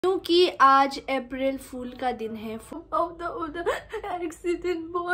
क्योंकि आज अप्रैल फूल का दिन है। एक्सीडेंट बॉय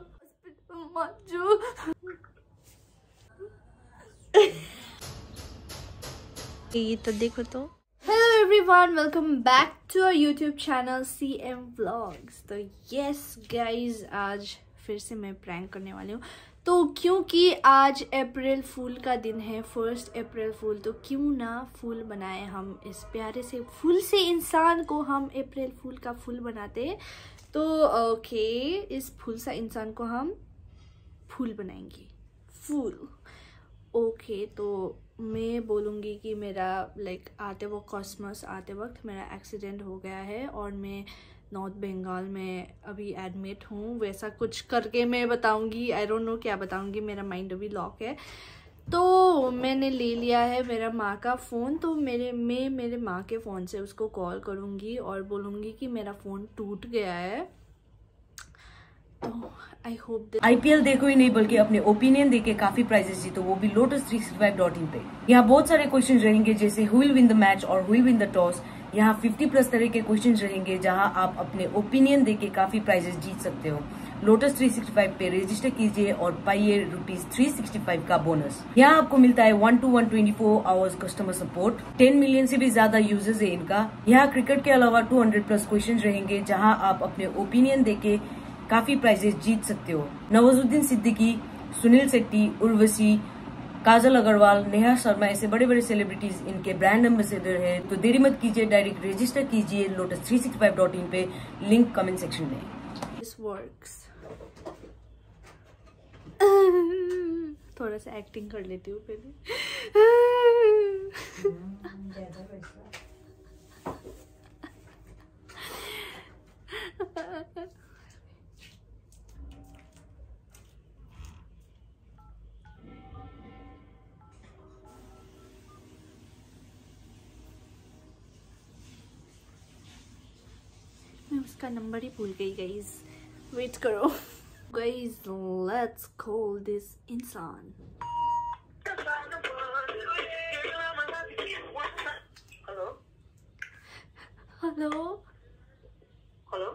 ये तो देखो तो। Hello everyone, welcome back to our YouTube channel CM vlogs. तो यस गाइज, आज फिर से मैं प्रैंक करने वाली हूँ। तो क्योंकि आज अप्रैल फूल का दिन है, 1 अप्रैल फूल, तो क्यों ना फूल बनाए हम। इस प्यारे से फूल से इंसान को हम अप्रैल फूल का फूल बनाते। तो ओके, इस फूल सा इंसान को हम फूल बनाएंगे, फूल। ओके, तो मैं बोलूँगी कि मेरा आते वक्त कॉस्मस आते वक्त मेरा एक्सीडेंट हो गया है और मैं नॉर्थ बंगाल में अभी एडमिट हूँ। वैसा कुछ करके मैं बताऊँगी, आई डोंट नो क्या बताऊँगी, मेरा माइंड अभी लॉक है। तो मैंने ले लिया है मेरा माँ का फ़ोन, तो मैं मेरे माँ के फ़ोन से उसको कॉल करूँगी और बोलूँगी कि मेरा फ़ोन टूट गया है। तो आई होप IPL देखो ही नहीं बल्कि अपने ओपिनियन देके काफी प्राइजेस जीतो, वो भी lotus365.in पे। यहाँ बहुत सारे क्वेश्चन रहेंगे, जैसे who will win the match और who will win the toss. यहाँ 50+ तरह के क्वेश्चन रहेंगे जहाँ आप अपने ओपिनियन देके काफी प्राइजेस जीत सकते हो। lotus365 पे रजिस्टर कीजिए और पाइए ₹365 का बोनस। यहाँ आपको मिलता है 1 to 124 hours customer support. 10 million से भी ज्यादा यूजर्स है इनका। यहाँ क्रिकेट के अलावा 200+ क्वेश्चन रहेंगे जहाँ आप अपने ओपिनियन देके काफी प्राइजेस जीत सकते हो। नवाजुद्दीन सिद्दीकी, सुनील शेट्टी, उर्वशी, काजल अग्रवाल, नेहा शर्मा, ऐसे बड़े बड़े सेलिब्रिटीज इनके ब्रांड एम्बेसडर है। तो देरी मत कीजिए, डायरेक्ट रजिस्टर कीजिए lotus365.in पे, लिंक कमेंट सेक्शन में। This works. थोड़ा सा एक्टिंग कर लेती हूँ पहले। मैं उसका नंबर ही भूल गई गाइज, वेट करो गाइज। लेट्स कॉल दिस इंसान। Hello hello hello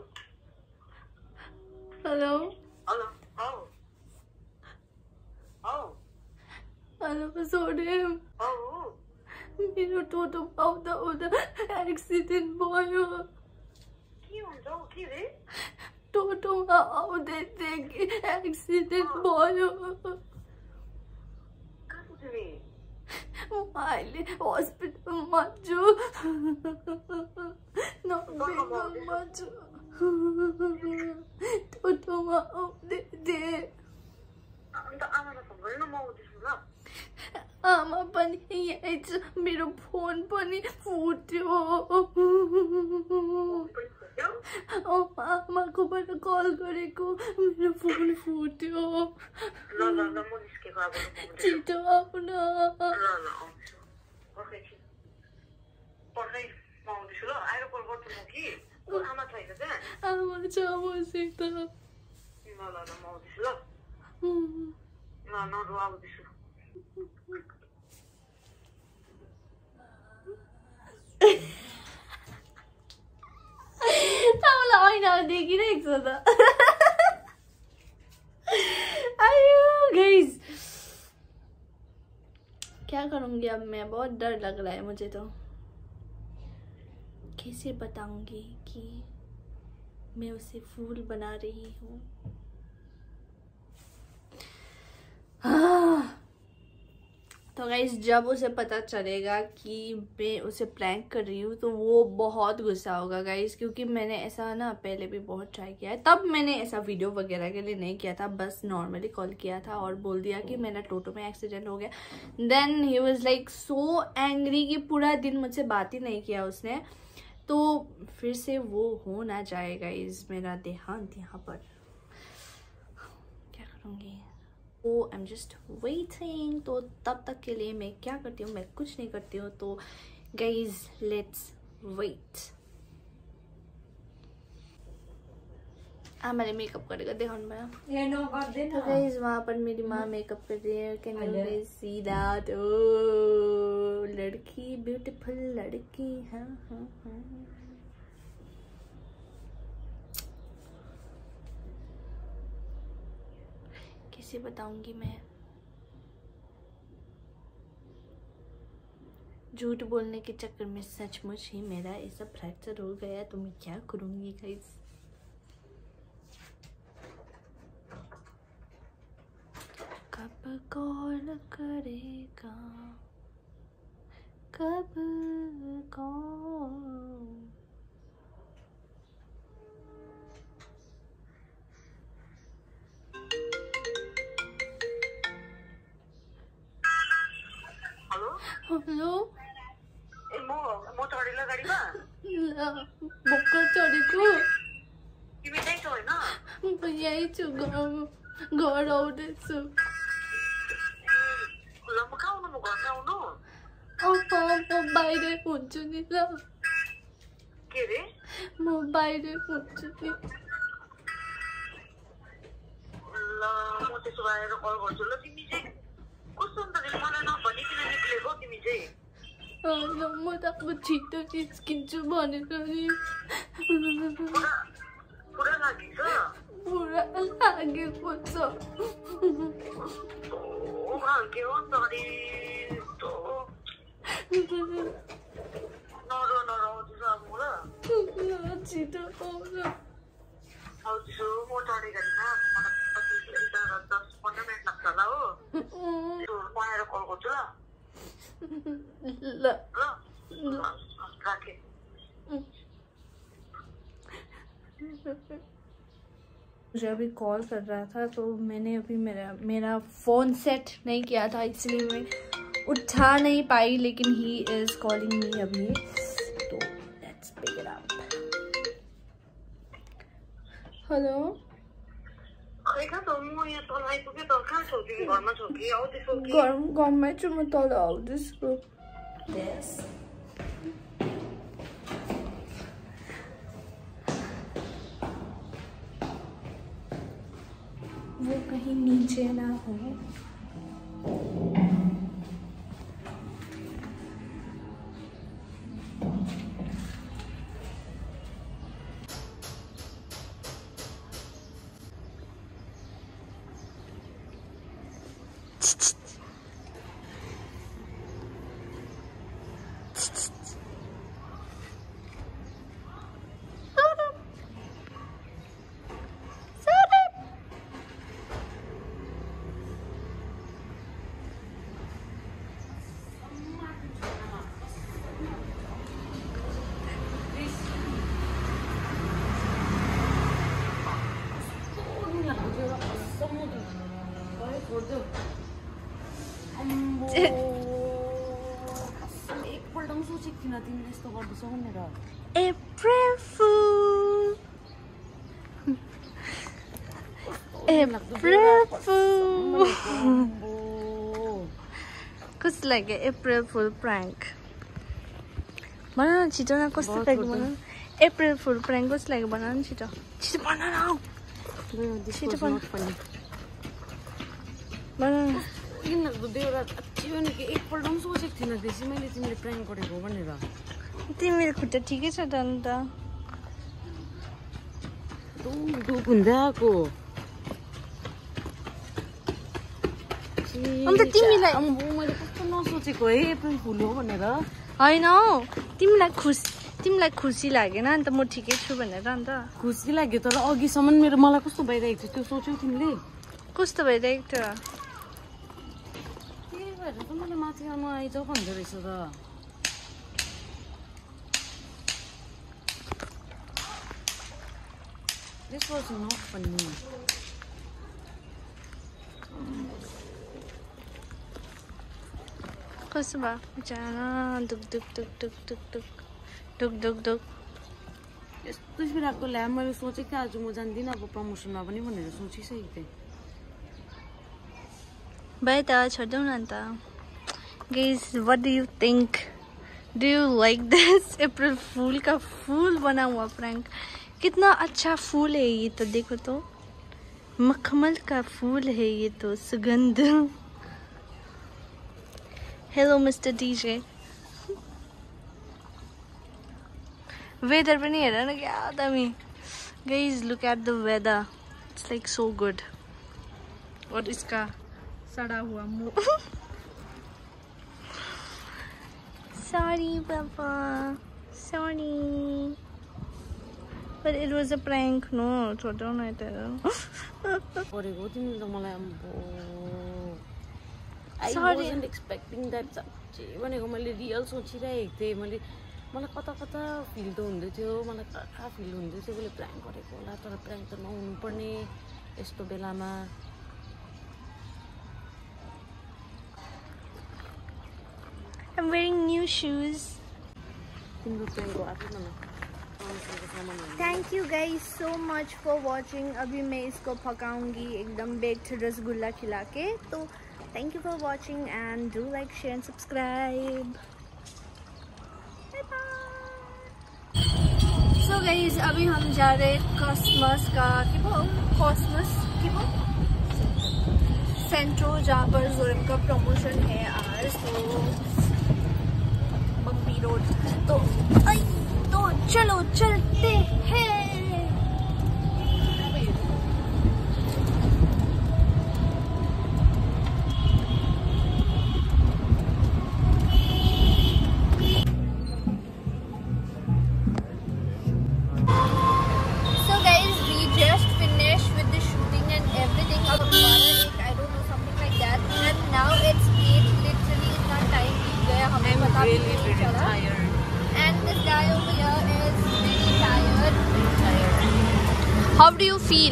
hello hello आओ आओ हेलो सोडियम, आओ मेरो टोटो पाउँदा एक्सिडेन्ट भयो। के हुन्छ हौ, के रे? टोटोमा आउँदै थिएँ, एक्सिडेन्ट भयो। कहाँ छौ तिमी? म अहिले हस्पिटलमा छु, नर्थ छु। टोटोमा आउँदै थिएँ। अन्त आमालाई फोन गरेन, म आउँदैछु ल। आमा पनि यहीँ छ, मेरो फोन पनि फुट्यो। आमाकोबाट कल गरेको, मेरो फोन फुट्यो। ल ल ल, म निस्केको अब। छिटो आऊ न। ल ल आउँछु, पर्खै म आउँदैछु ल। आएर कल गर्छु म कि आमा छैन त्यहाँ? आमा छ मसित। ल ल ल, म आउँदैछु ल। ल नरु, आउँदैछु। तपाईँलाई ऐना देखिरहेको छ त। आयो गाइस, क्या करूंगी अब मैं, बहुत डर लग रहा है मुझे। तो कैसे बताऊंगी कि मैं उसे फूल बना रही हूँ। तो गाइस, जब उसे पता चलेगा कि मैं उसे प्रैंक कर रही हूँ तो वो बहुत गुस्सा होगा गाइस, क्योंकि मैंने ऐसा ना पहले भी बहुत ट्राई किया है। तब मैंने ऐसा वीडियो वगैरह के लिए नहीं किया था, बस नॉर्मली कॉल किया था और बोल दिया कि मेरा टोटो में एक्सीडेंट हो गया। Then he was like so angry कि पूरा दिन मुझसे बात ही नहीं किया उसने। तो फिर से वो हो ना जाए गाइस मेरा देहांत यहाँ पर। क्या करूँगी? I am just waiting. तो तब तक के लिए मैं क्या करती हूँ, मैं कुछ नहीं करती हूँ। तो गाइज लेट्स वेट। आमाले मेकअप गरेको देखाउनु भयो। तो गाइज वहाँ पर मेरी माँ मेकअप कर रही है। Can you guys see that? ओ लड़की, ब्यूटीफुल लड़की। हाँ हाँ हाँ। कैसे बताऊंगी मैं। झूठ बोलने के चक्कर में सचमुच ही मेरा ऐसा फ्रैक्चर हो गया, तो मैं क्या करूंगी गाइस। कब कॉल करेगा, कब कॉल। हेलो म चढेला गाडीमा भर्खर चढेको। तिमी त्यही छौ होइन? म यही छु, घर आउँदैछु। ल म कहाँ आउनु? म घरमा आउनु? म बाहिरै हुन्छु नि ल। के रे? म बाहिरै हुन्छु नि। ल म त्यसो भए आएर कल गर्छु ल। तिमी चाहिँ कस्तो अन्त मलाई नभनिकन निक्लेको तिमी चाहिँ? म त अब छिटो निस्किन्छु भनेर नि। पुरा लागेको छ? पुरा लागेको छ। के हो सरी नराउँदैछ अब म ल। छिटो आउँछ। आउँदैछु म चढे गाडीमा। मलाई 10-15 मिनट लाग्छ होला हो। म आएर कल गर्छु ल। ल राखेँ। मुझे अभी कॉल कर रहा था, तो मैंने अभी मेरा फ़ोन सेट नहीं किया था, इसलिए मैं उठा नहीं पाई। लेकिन ही इज़ कॉलिंग मी अभी, तो let's pick it up. Hello, घरमै छु, म तल आउँदैछु। वो कहीं नीचे ना हो। एकपल्ट पनि सोचेको थिइनँ तिमीले यस्तो गर्दैछौ भनेर। April Fool, April Fool। कस्तो लाग्यो April Fool prank? भन न छिटो न, कस्तो लाग्यो भन न। April Fool prank कस्तो लाग्यो भन न छिटो। छिटो भन न, छिटो भन। भन न। एकपल्ट पनि सोचेको थिइनँ त्यसै मैले तिमीले प्र्याङ्क गरेको भनेर। तिम्रो खुट्टा ठिकै छ त अन्त। दुख हुँदै आएको। अन्त तिमीलाई मैले कस्तो नसोचेको है एप्रिल फुल हो भनेर। होइन हौ, तिमीलाई खुसी लागेन अन्त म ठिकै छु भनेर। अन्त खुसी लाग्यो, तर अघिसम्म मलाई कस्तो भइरहेको थियो त्यो सोच्यौ तिमीले? कस्तो भइरहेको थियो? त्यही भएर त मलाई माथि आउनु आइजाऊ भन्दो रहेछ त। This was not funny. कस्तो भयो जाना? दुख दुख दुख दुख दुख दुख दुख दुख दुख। यस्तो बिराको ल्याब मैले सोचेको थिएँ आज म जान्दिनँ अब प्रमोसनमा पनि भनेर सोचिसकेको थिएँ। भाइ त छोड्देऊ न अन्त। Guys, what do you think? Do you like this April Fool का फूल बना हुआ प्रैंक? कितना अच्छा फूल है ये तो, देखो तो मखमल का फूल है ये तो, सुगंध। Hello mister DJ. वेदर पनि हेर न क्या दामी। Guys, look at the weather. It's like so good. और इसका सड़ा हुआ मुंह। सॉरी पापा, sorry, but it was a prank, no, so don't I tell you. गरेको तिमीले त मलाई I Sorry. wasn't expecting that. साँच्चै भनेको मैले रियल सोचिरहेको थिएँ। मलाई कता कता फिल त हुँदै थियो, मलाई कहाँ फिल हुँदै थियो मैले प्र्याङ्क गरेको होला, तर प्र्याङ्क त नहुनुपर्ने यस्तो बेलामा। I'm wearing new shoes. तिम्रो प्र्याङ्कको आएको न। Thank you guys so much for watching. अभी मैं इसको पकाऊंगी एकदम बेक्ड रसगुल्ला खिला के। तो thank you for watching and do like, share and subscribe. Bye bye. So guys, अभी हम जा रहे कॉस्मस सेंट्रो, जहाँ पर जोरम का प्रमोशन है आज, तो बम्पी रोड। तो चलो चलते हैं। How do you feel?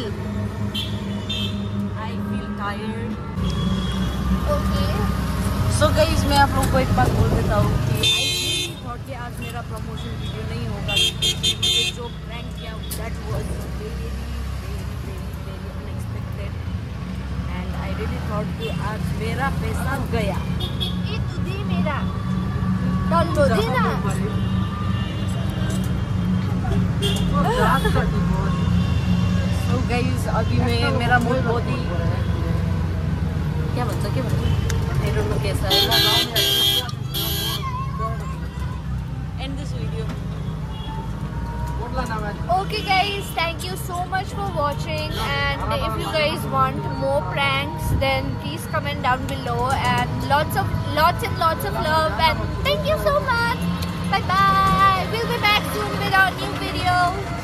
I feel tired. Okay. So guys, मैं आप लोगों को एक बात बोल देता हूँ कि I really thought कि आज मेरा प्रमोशन वीडियो नहीं होगा, क्योंकि मुझे जो प्रैंक किया that was very unexpected and I really thought कि आज मेरा पैसा गया। ये तुझे मेरा डालो देना। So guys, अभी मेरा मूड बहुत ही क्या भन्छ I don't know कैसा है। End this video. Okay guys, thank you so much for watching, and if you guys want more pranks then please comment down below, and lots and lots of love, and thank you so much. Bye bye. We'll be back soon with our new video.